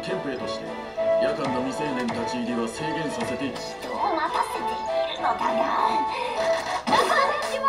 憲兵として夜間の未成年立ち入りは制限させて。 人を待たせているのだが。お願いします。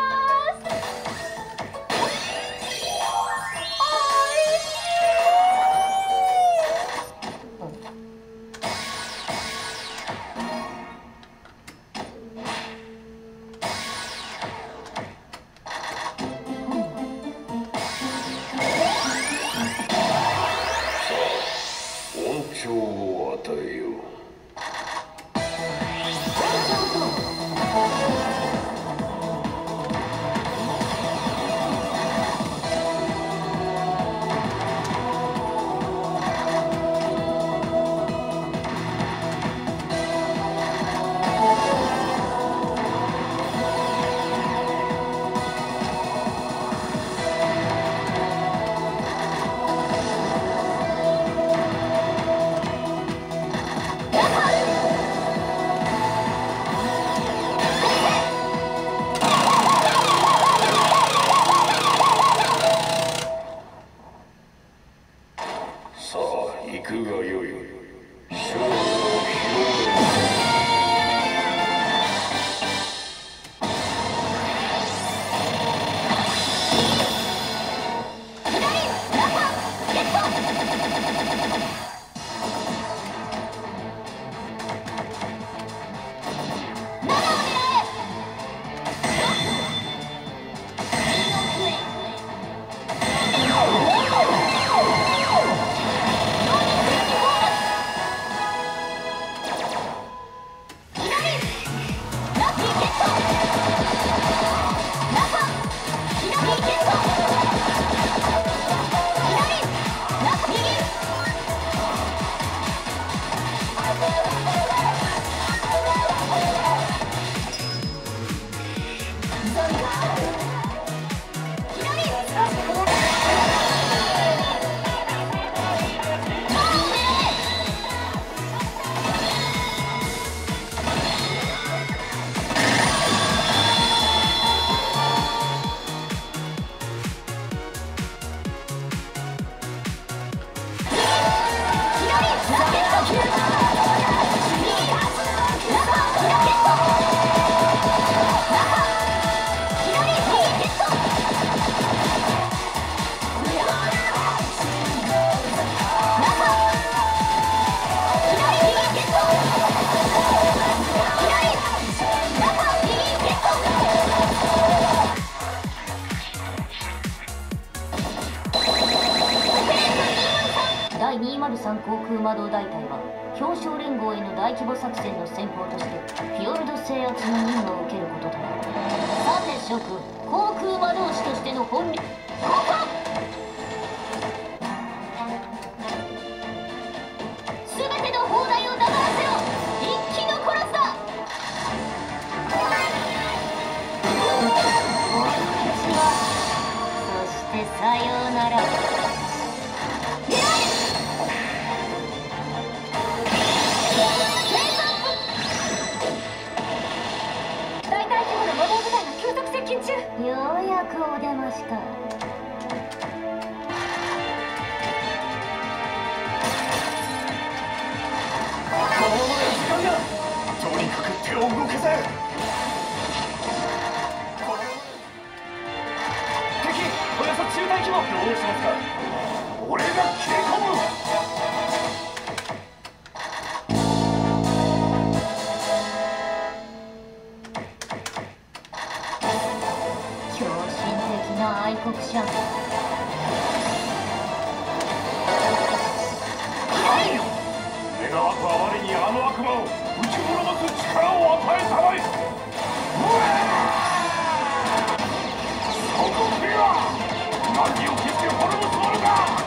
第203航空魔導大隊は氷床連合への大規模作戦の先鋒としてフィヨルド制圧の任務を受けることとなる。さて諸君、航空魔導士としての本領、ここ全ての砲台を黙らせろ。一気残らずだ。こんにちは。そしてさようなら。ようやくお出ましか。 このままで時間だ。とにかく手を動かせ。敵およそ中隊規模。どうしますか。俺が切り込む。 愛国者。 願わくあまりにあの悪魔を打ち滅ぼす力を与えたまえ。そこには何を決して滅ぼすものか。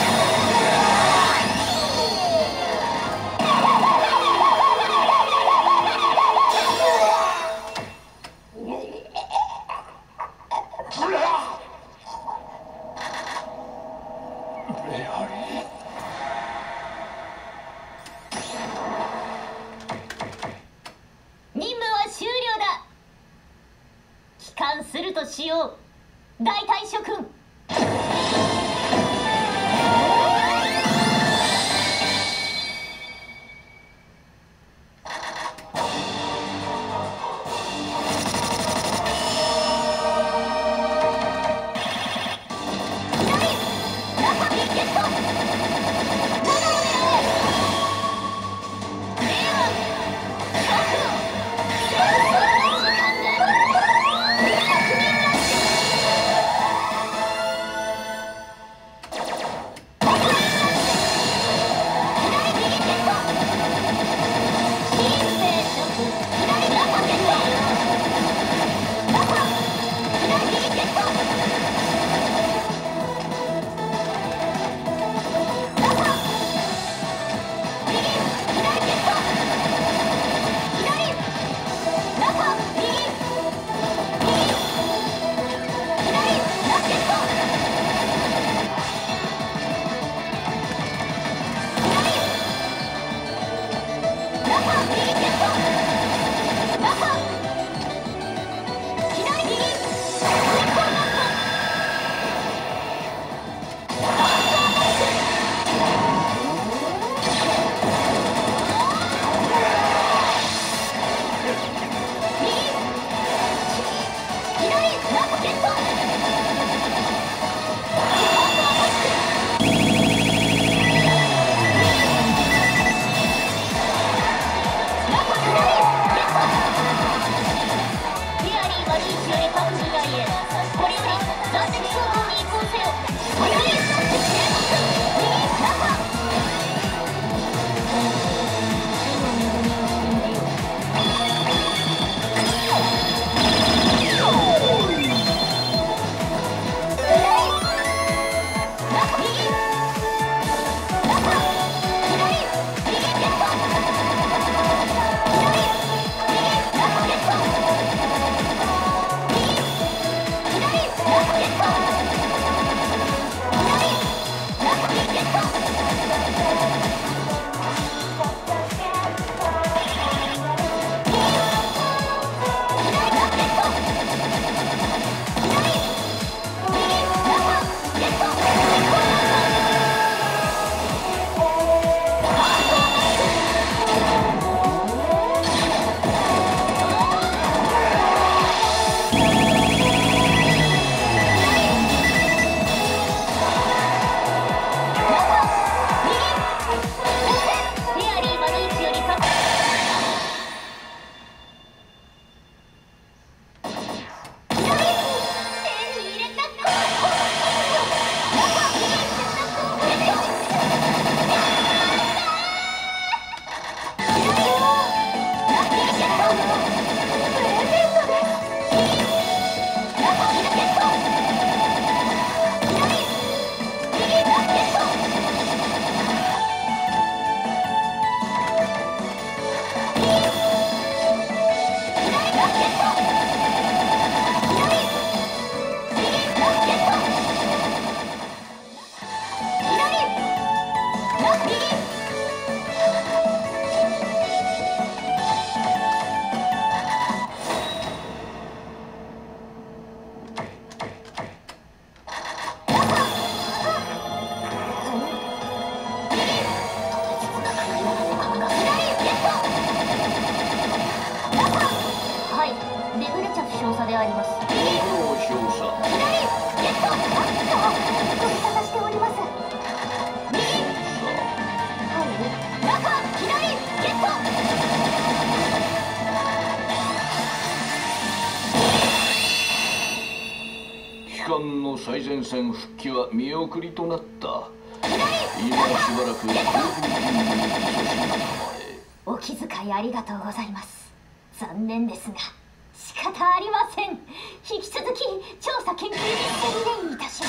するとしよう、大隊諸君。 はい、デブレチャ負傷者であります。 表彰者。 ご無沙汰しております。 機関の最前線復帰は見送りとなった。今しばらく後方勤務に勤しみたまえ。 お気遣いありがとうございます。残念ですが仕方ありません。引き続き調査研究に専念いたします。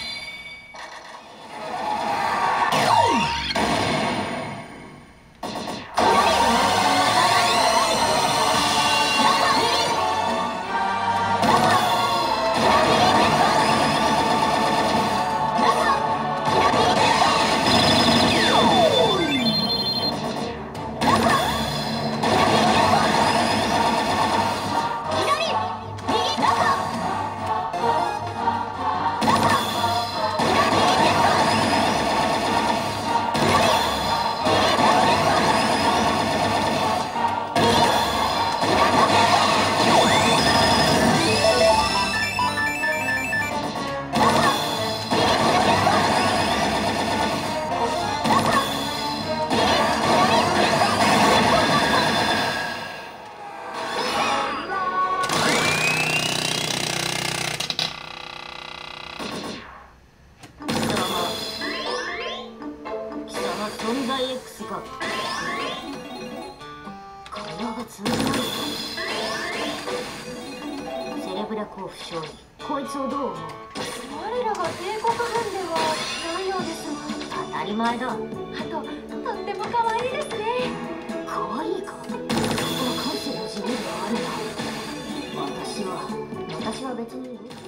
存在 X が会話が通じない。セレブラコーフ勝利、こいつをどう思う？ 我らが帝国軍ではないようですが。 当たり前だ。 あととっても可愛いですね。 可愛いか？そこは感性の自由があるな。私は別に